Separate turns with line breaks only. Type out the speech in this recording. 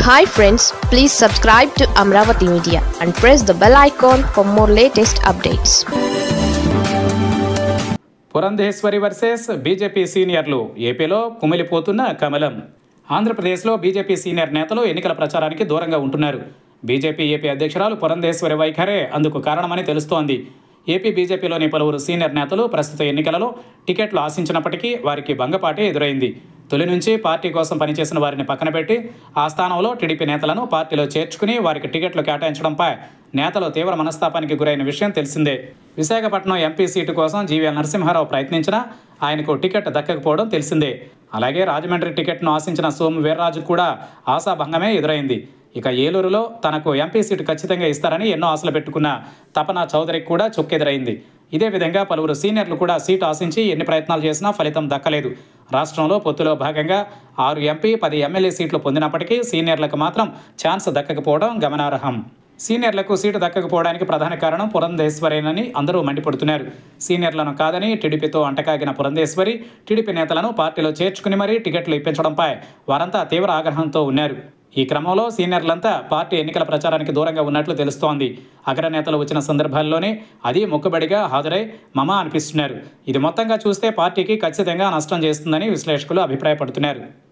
Hi friends, please subscribe to Amravati Media and press the bell icon for more latest updates.
Purandeswari versus BJP సీనియర్లు ఏపీలో కుమిలిపోతున్న కమలం. ఆంధ్రప్రదేశ్లో BJP senior నేతలు ఎన్నికల ప్రచారానికి దూరంగా ఉంటున్నారు. బీజేపీ ఏపీ అధ్యక్షురాలు పురంధేశ్వరి వైఖరే అందుకు కారణమని తెలుస్తోంది. ఏపీ బీజేపీలోని పలువురు సీనియర్ నేతలు ప్రస్తుత ఎన్నికలలో టికెట్లు ఆశించినప్పటికీ వారికి భంగపాటే ఎదురైంది. తొలి నుంచి పార్టీ కోసం పనిచేసిన వారిని పక్కన పెట్టి ఆ స్థానంలో టీడీపీ నేతలను పార్టీలో చేర్చుకుని వారికి టికెట్లు కేటాయించడంపై నేతలు తీవ్ర మనస్తాపానికి గురైన విషయం తెలిసిందే. విశాఖపట్నం ఎంపీ సీటు కోసం జీవీఎల్ నరసింహారావు ప్రయత్నించినా ఆయనకు టికెట్ దక్కకపోవడం తెలిసిందే. అలాగే రాజమండ్రి టికెట్ను ఆశించిన సోము వీర్రాజు కూడా ఆశాభంగమే ఎదురైంది. ఇక ఏలూరులో తనకు ఎంపీ సీటు ఖచ్చితంగా ఇస్తారని ఎన్నో ఆశలు పెట్టుకున్న తపనా చౌదరికి కూడా చొక్కెదురైంది. ఇదే విధంగా పలువురు సీనియర్లు కూడా సీటు ఆశించి ఎన్ని ప్రయత్నాలు చేసినా ఫలితం దక్కలేదు. రాష్ట్రంలో పొత్తులో భాగంగా 6 ఎంపీ 10 ఎమ్మెల్యే సీట్లు పొందినప్పటికీ సీనియర్లకు మాత్రం ఛాన్స్ దక్కకపోవడం గమనార్హం. సీనియర్లకు సీటు దక్కకపోవడానికి ప్రధాన కారణం పురంధేశ్వరేనని అందరూ మండిపడుతున్నారు. సీనియర్లను కాదని టీడీపీతో అంటకాగిన పురంధేశ్వరి టీడీపీ నేతలను పార్టీలో చేర్చుకుని మరీ టికెట్లు ఇప్పించడంపై వారంతా తీవ్ర ఆగ్రహంతో ఉన్నారు. ఈ క్రమంలో సీనియర్లంతా పార్టీ ఎన్నికల ప్రచారానికి దూరంగా ఉన్నట్లు తెలుస్తోంది. అగ్రనేతలు వచ్చిన సందర్భాల్లోనే అది మొక్కుబడిగా హాజరై మమా అనిపిస్తున్నారు. ఇది మొత్తంగా చూస్తే పార్టీకి ఖచ్చితంగా నష్టం చేస్తుందని విశ్లేషకులు అభిప్రాయపడుతున్నారు.